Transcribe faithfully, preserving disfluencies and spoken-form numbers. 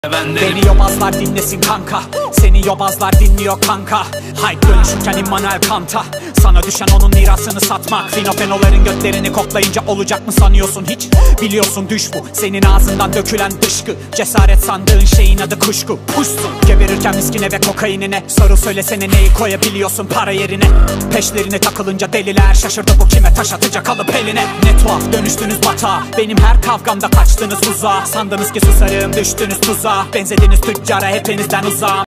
Beni yobazlar dinlesin kanka, seni yobazlar dinliyor kanka. Hype dönüşürken Immanuel Kant'a, sana düşen onun mirasını satmak. Finofenoların götlerini koklayınca olacak mı sanıyorsun hiç? Biliyorsun düş bu, senin ağzından dökülen dışkı. Cesaret sandığın şeyin adı kuşku. Puşsun, geberirken miskine ve kokainine. Soru söylesene neyi koyabiliyorsun para yerine? Peşlerine takılınca deliler şaşırdı, bu kime taş atacak alıp eline. Ne tuhaf dönüştünüz batağa, benim her kavgamda kaçtınız uzağa. Sandınız ki susarım, düştünüz tuzağa. Benzediniz tüccara, hepinizden uzağım.